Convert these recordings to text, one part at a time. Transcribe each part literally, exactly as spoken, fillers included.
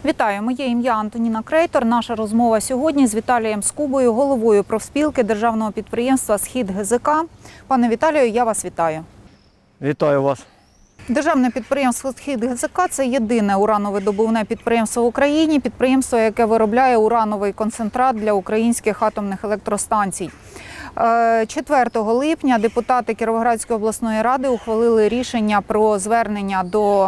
Вітаю, моє ім'я Антоніна Крейтор. Наша розмова сьогодні з Віталієм Скубою, головою профспілки державного підприємства «Схід-ГЗК». Пане Віталію, я вас вітаю. Вітаю вас. Державне підприємство «Схід-ГЗК» – це єдине урановидобувне підприємство в Україні, підприємство, яке виробляє урановий концентрат для українських атомних електростанцій. четвертого липня депутати Кіровоградської обласної ради ухвалили рішення про звернення до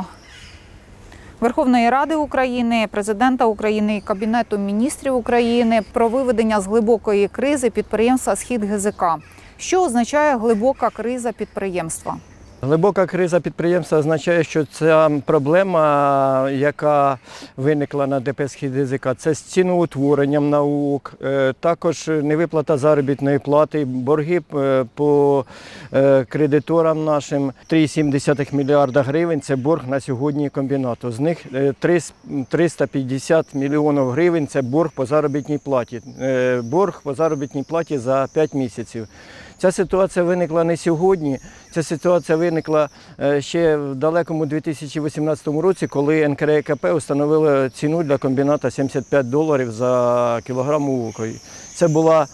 Верховної Ради України, Президента України і Кабінету міністрів України про виведення з глибокої кризи підприємства «Схід-ГЗК». Що означає глибока криза підприємства? Глибока криза підприємства означає, що ця проблема, яка виникла на ДП «Схід-ГЗК», це з ціноутворенням наук, також невиплата заробітної плати, борги по кредиторам нашим три цілих сім десятих мільярда гривень – це борг на сьогодні комбінату. З них триста п'ятдесят мільйонів гривень – це борг по заробітній платі, борг по заробітній платі за п'ять місяців. Ця ситуація виникла не сьогодні, ця ситуація виникла ще в далекому дві тисячі вісімнадцятому році, коли ен ка ре і ка пе встановили ціну для комбіната сімдесят п'ять доларів за кілограм оливкової. Це була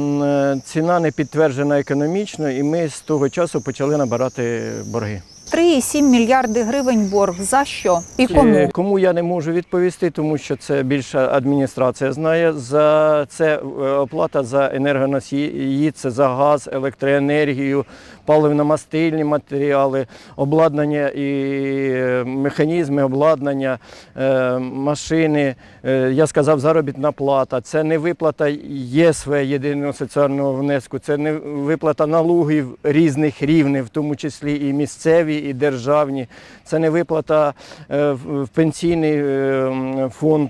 ціна не підтверджена економічно, і ми з того часу почали набирати борги. три цілих сім мільярди гривень борг. За що? І кому? Кому я не можу відповісти, тому що це більше адміністрація знає. За це оплата за енергоносії, це за газ, електроенергію, паливно-мастильні матеріали, обладнання і механізми, обладнання, машини. Я сказав, заробітна плата. Це не виплата є ес ве, єдиного соціального внеску, це не виплата налогів різних рівнів, в тому числі і місцеві, і державні. Це не виплата в пенсійний фонд,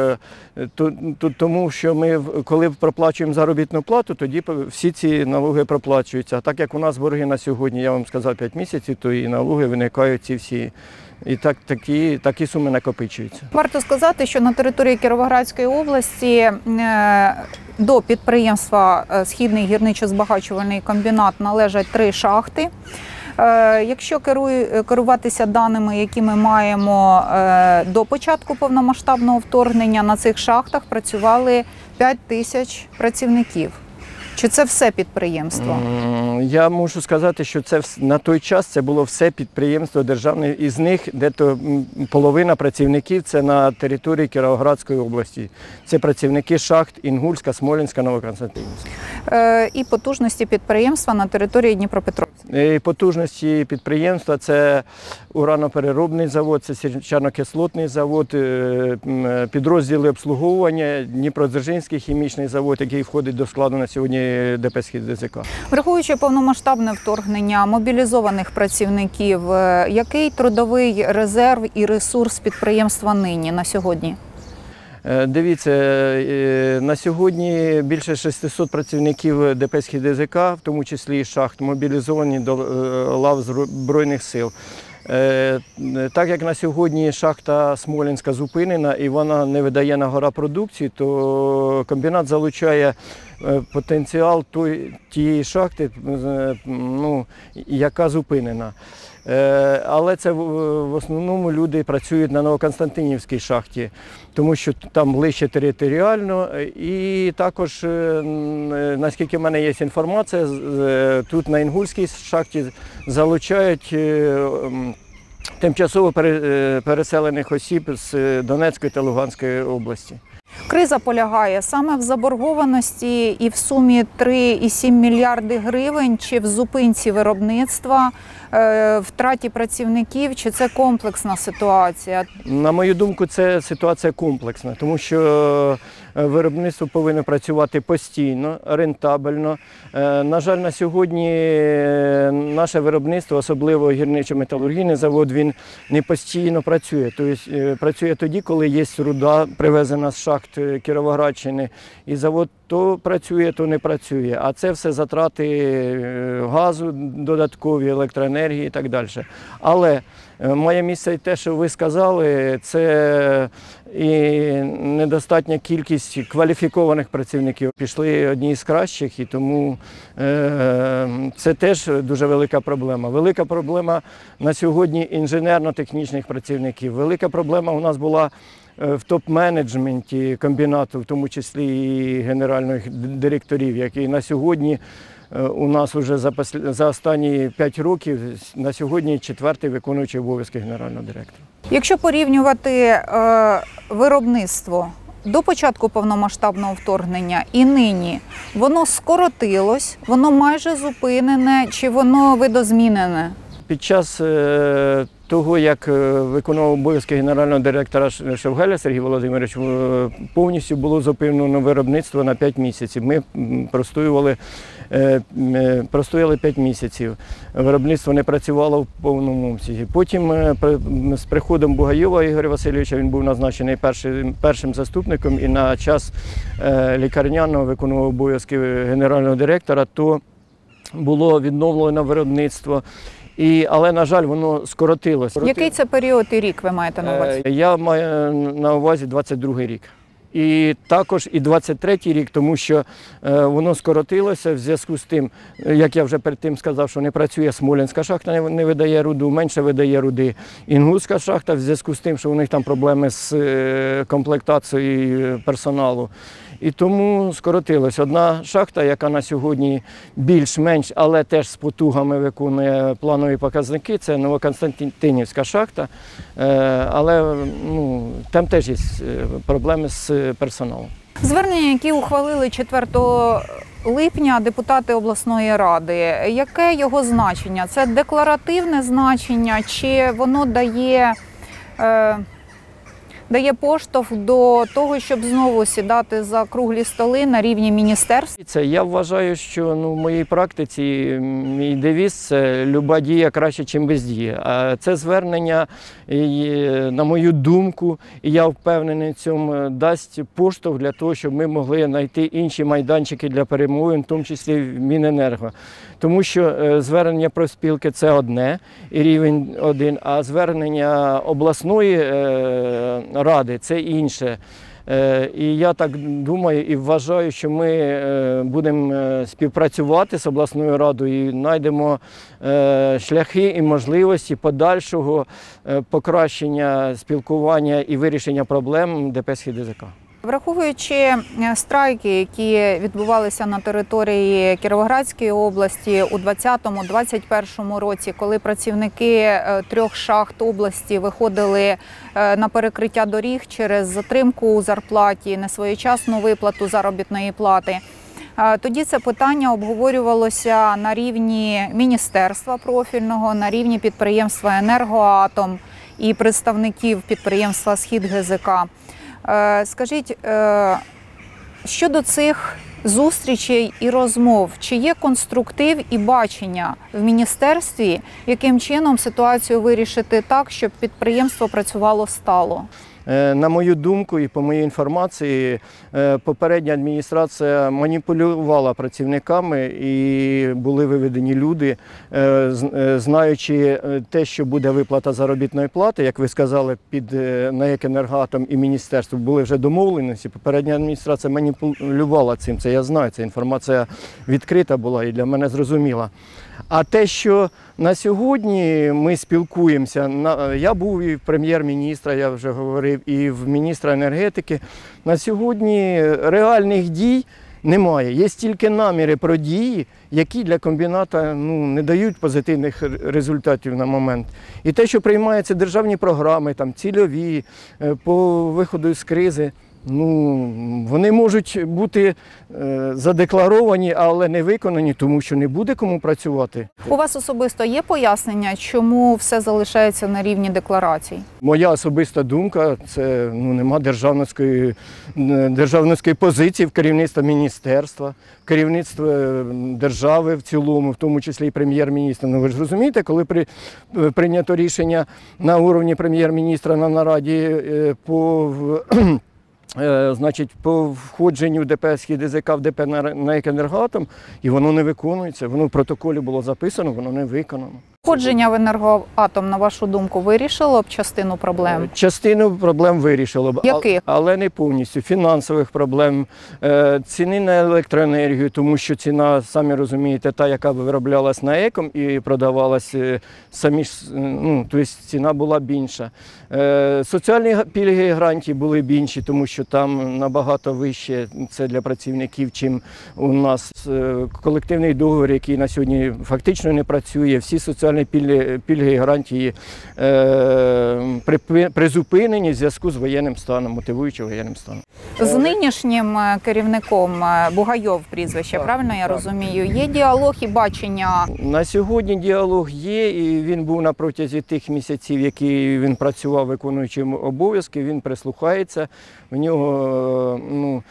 тому що ми, коли проплачуємо заробітну плату, тоді всі ці налоги проплачуються. А так як у нас борги на сьогодні, я вам сказав, п'ять місяців, то і налоги виникають ці всі. І так, такі, такі суми накопичуються. Варто сказати, що на території Кіровоградської області до підприємства «Східний гірничо-збагачувальний комбінат» належать три шахти. Якщо керуватися даними, які ми маємо до початку повномасштабного вторгнення, на цих шахтах працювали п'ять тисяч працівників. Чи це все підприємство? Я можу сказати, що це на той час це було все підприємство державне. Із них десь половина працівників це на території Кіровоградської області. Це працівники шахт Інгульська, Смолінська, Новоконстантинівська. Е, і потужності підприємства на території Дніпропетровська. І потужності підприємства – це уранопереробний завод, це сірчано-кислотний завод, підрозділи обслуговування, Дніпродзержинський хімічний завод, який входить до складу на сьогодні ДП «Схід-ГЗК». Враховуючи повномасштабне вторгнення мобілізованих працівників, який трудовий резерв і ресурс підприємства нині, на сьогодні? Дивіться, на сьогодні більше шестисот працівників ДП «Схід-ГЗК», в тому числі і шахт, мобілізовані до лав Збройних сил. Так як на сьогодні шахта Смолінська зупинена і вона не видає на гора продукції, то комбінат залучає потенціал тієї шахти, ну, яка зупинена. Але це в основному люди працюють на Новоконстантинівській шахті, тому що там ближче територіально. І також, наскільки в мене є інформація, тут на Інгульській шахті залучають тимчасово переселених осіб з Донецької та Луганської області. Криза полягає саме в заборгованості і в сумі три цілих сім мільярди гривень, чи в зупинці виробництва, втраті працівників, чи це комплексна ситуація? На мою думку, це ситуація комплексна, тому що виробництво повинно працювати постійно, рентабельно. На жаль, на сьогодні наше виробництво, особливо гірничо-металургійний завод, він не постійно працює. Тобто працює тоді, коли є руда, привезена з шахт Кіровоградщини, і завод то працює, то не працює. А це все затрати газу додаткові, електроенергії і так далі. Але має місце і те, що ви сказали, це і недостатня кількість кваліфікованих працівників. Пішли одні з кращих, і тому це теж дуже велика проблема. Велика проблема на сьогодні інженерно-технічних працівників. Велика проблема у нас була в топ-менеджменті комбінату, в тому числі і генеральних директорів, які на сьогодні у нас вже за, за останні п'ять років, на сьогодні четвертий виконуючий обов'язки генерального директора. Якщо порівнювати е, виробництво до початку повномасштабного вторгнення і нині, воно скоротилось, воно майже зупинене чи воно видозмінене? Під час е, того, як виконував обов'язки генерального директора Шевгеля Сергій Володимирович, повністю було зупинено виробництво на п'ять місяців. Ми простоювали, е, простояли п'ять місяців. Виробництво не працювало в повному обсязі. Потім е, з приходом Бугайова Ігоря Васильовича, він був назначений першим, першим заступником і на час е, лікарняного виконував обов'язки генерального директора, то було відновлено виробництво. І, але, на жаль, воно скоротилось. Який це період і рік ви маєте на увазі? Я маю на увазі двадцять другий рік. І також і двадцять третій рік, тому що е, воно скоротилося в зв'язку з тим, як я вже перед тим сказав, що не працює Смолінська шахта, не, не видає руду, менше видає руди Інгульська шахта, в зв'язку з тим, що у них там проблеми з е, комплектацією персоналу. І тому скоротилось. Одна шахта, яка на сьогодні більш-менш, але теж з потугами виконує планові показники, це Новоконстантинівська шахта, але ну, там теж є проблеми з персоналом. Звернення, які ухвалили четвертого липня депутати обласної ради, яке його значення? Це декларативне значення чи воно дає... Е... дає поштовх до того, щоб знову сідати за круглі столи на рівні міністерств? Це я вважаю, що ну, в моїй практиці мій девіз – це люба дія краще, ніж бездія. А це звернення, на мою думку, і я впевнений в цьому, дасть поштовх для того, щоб ми могли знайти інші майданчики для перемовин, в тому числі в Міненерго. Тому що звернення профспілки – це одне, і рівень один, а звернення обласної ради – це інше. І я так думаю і вважаю, що ми будемо співпрацювати з обласною радою і знайдемо шляхи і можливості подальшого покращення спілкування і вирішення проблем ДП «СхідГЗК». Враховуючи страйки, які відбувалися на території Кіровоградської області у двадцятому - двадцять першому році, коли працівники трьох шахт області виходили на перекриття доріг через затримку у зарплаті, несвоєчасну виплату заробітної плати, тоді це питання обговорювалося на рівні міністерства профільного, на рівні підприємства «Енергоатом» і представників підприємства «СхідГЗК». Скажіть, щодо цих зустрічей і розмов, чи є конструктив і бачення в міністерстві, яким чином ситуацію вирішити так, щоб підприємство працювало стало? На мою думку і по моїй інформації, попередня адміністрація маніпулювала працівниками і були виведені люди, знаючи те, що буде виплата заробітної плати, як ви сказали, під НАЕК «Енергоатом» і міністерство, були вже домовленості. Попередня адміністрація маніпулювала цим, це я знаю, ця інформація відкрита була і для мене зрозуміла. А те, що на сьогодні ми спілкуємося, я був і в прем'єр-міністра, я вже говорив, і в міністра енергетики, на сьогодні реальних дій немає. Є тільки наміри про дії, які для комбіната ну, не дають позитивних результатів на момент. І те, що приймаються державні програми, там, цільові, по виходу з кризи, ну, вони можуть бути е, задекларовані, але не виконані, тому що не буде кому працювати. У вас особисто є пояснення, чому все залишається на рівні декларацій? Моя особиста думка – це ну, нема державницької, державницької позиції в керівництва міністерства, в керівництва держави в цілому, в тому числі і прем'єр-міністра. Ну, ви ж розумієте, коли при, прийнято рішення на уровні прем'єр-міністра на нараді е, по Значить, по входженню ДП «СхідГЗК» в ДП «НАЕК Енергоатом», і воно не виконується, воно в протоколі було записано, воно не виконано. Входження в енергоатом, на вашу думку, вирішило б частину проблем? Частину проблем вирішило б, Яких? але не повністю. Фінансових проблем, е, ціни на електроенергію, тому що ціна, самі розумієте, та, яка вироблялась на еком і продавалась е, самі ж, ну, тобто ціна була більша. Е, Соціальні пільги і гарантії були б інші, тому що там набагато вище це для працівників, чим у нас е, колективний договір, який на сьогодні фактично не працює. Всі соціальні Пільги, пільги і гарантії е, при, призупинені в зв'язку з воєнним станом, мотивуючи воєнним станом. З нинішнім керівником Бугайов прізвище, Так, правильно я так. розумію? Є діалог і бачення? На сьогодні діалог є, і він був на протязі тих місяців, які він працював виконуючим обов'язки, він прислухається, в нього ну,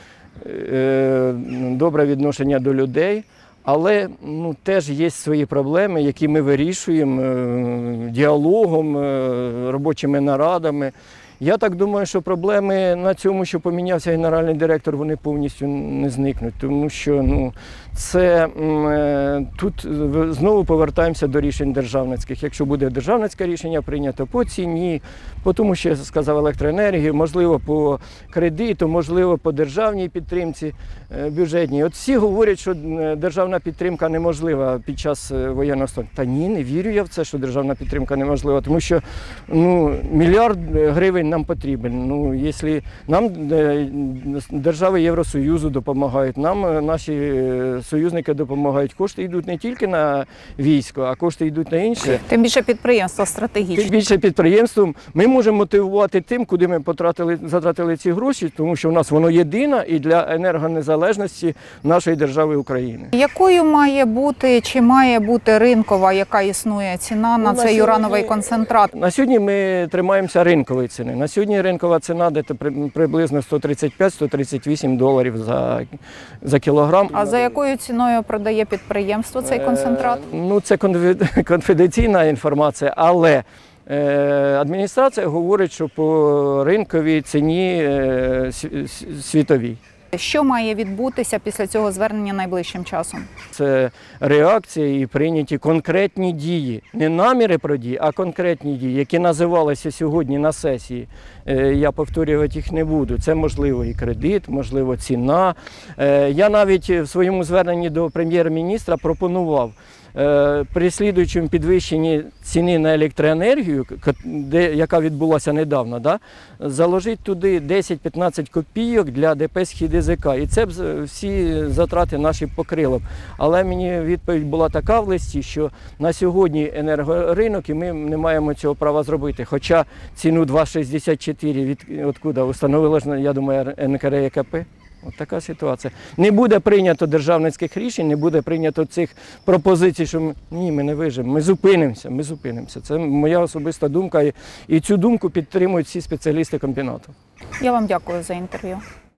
е, добре відношення до людей. Але ну, теж є свої проблеми, які ми вирішуємо е, діалогом, е, робочими нарадами. Я так думаю, що проблеми на цьому, що помінявся генеральний директор, вони повністю не зникнуть. Тому що ну, це, е, тут знову повертаємося до рішень державницьких. Якщо буде державницьке рішення прийнято по ціні, по тому, що я сказав, електроенергії, можливо, по кредиту, можливо, по державній підтримці е, бюджетній. От всі говорять, що державна підтримка неможлива під час воєнного стану. Та ні, не вірю я в це, що державна підтримка неможлива, тому що ну, мільярд гривень нам потрібен. Ну, якщо нам держави Євросоюзу допомагають, нам наші союзники допомагають. Кошти йдуть не тільки на військо, а кошти йдуть на інше. Тим більше підприємство стратегічне. Тим більше підприємством ми можемо мотивувати тим, куди ми потратили, затратили ці гроші, тому що в нас воно єдине і для енергонезалежності нашої держави України. Якою має бути, чи має бути ринкова, яка існує ціна Ну, на на цей сьогодні- урановий концентрат? На сьогодні ми тримаємося ринкової ціни. На сьогодні ринкова ціна десь при- приблизно сто тридцять п'ять - сто тридцять вісім доларів за, за кілограм. А за якою ціною продає підприємство цей концентрат? Е, Ну, це конфі- конфіденційна інформація, але е, адміністрація говорить, що по ринковій ціні е, сві- світовій. Що має відбутися після цього звернення найближчим часом? Це реакція і прийняті конкретні дії. Не наміри про дії, а конкретні дії, які називалися сьогодні на сесії. Е, Я повторювати їх не буду. Це можливо і кредит, можливо ціна. Е, Я навіть в своєму зверненні до прем'єр-міністра пропонував е, при слідуючому підвищенні ціни на електроенергію, ко- де, яка відбулася недавно, да, заложити туди десять-п'ятнадцять копійок для ДП «Схід-ДЗК». І це б з- всі затрати наші покрило б. Але мені відповідь була така в листі, що на сьогодні енергоринок і ми не маємо цього права зробити. Хоча ціну два шістдесят чотири від откуда установила ж, я думаю, ен ка ре е ка пе. От така ситуація. Не буде прийнято державницьких рішень, не буде прийнято цих пропозицій, що ми, ні, ми не вижимо, ми зупинимося, ми зупинимося. Це моя особиста думка, і, і цю думку підтримують всі спеціалісти комбінату. Я вам дякую за інтерв'ю.